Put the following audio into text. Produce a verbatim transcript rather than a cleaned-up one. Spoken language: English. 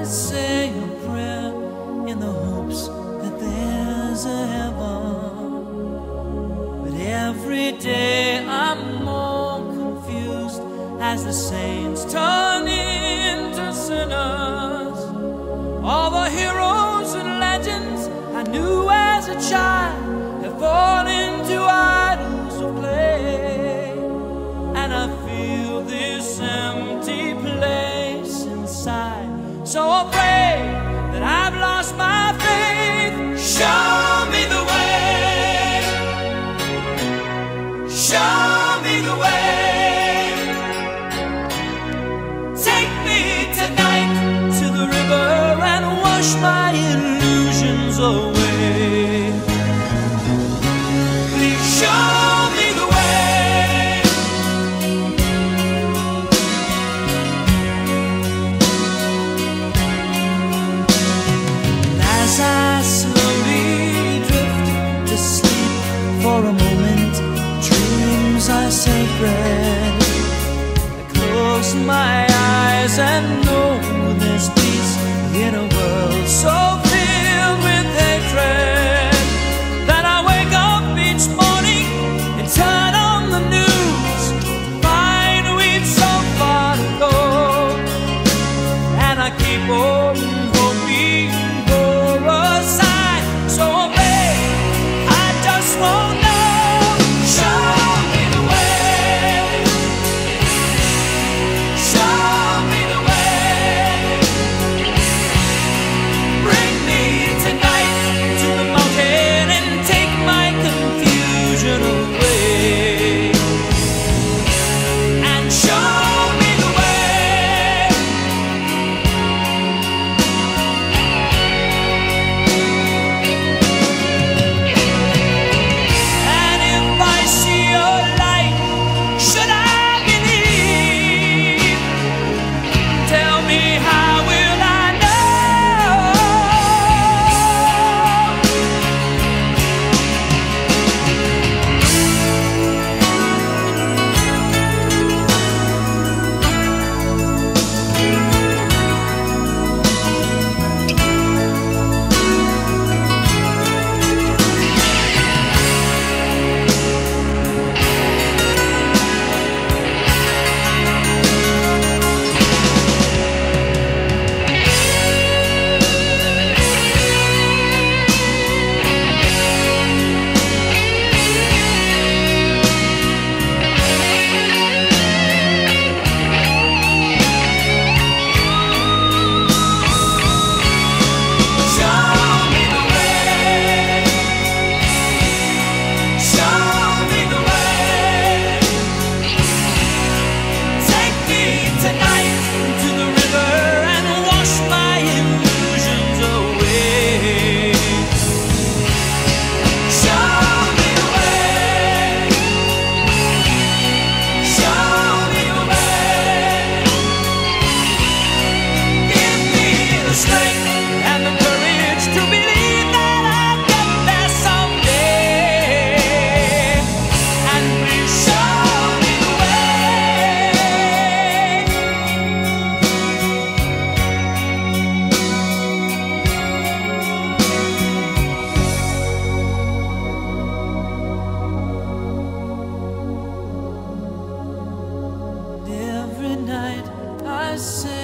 say a prayer in the hopes that there's a heaven, but every day I'm more confused as the saints turn into sinners. All the heroes and legends I knew as a child have fallen into idols of clay, and I feel this empty place inside, so afraid that I've lost my faith. Show me the way, show me the way. Take me tonight to the river and wash my illusions away. Please show me the way. And as I slowly drift to sleep for a moment, dreams are sacred. I close my eyes and know there's peace in a world so filled with hatred, that I wake up each morning and turn on the news to find we've so far to go, and I keep on hoping for a sign, so babe, I just won't know. Show me the way, show me the way. Bring me tonight to the mountain and take my confusion away, and show me the way. And if I see your light, should I believe? Tell me, how will I know? Every night I say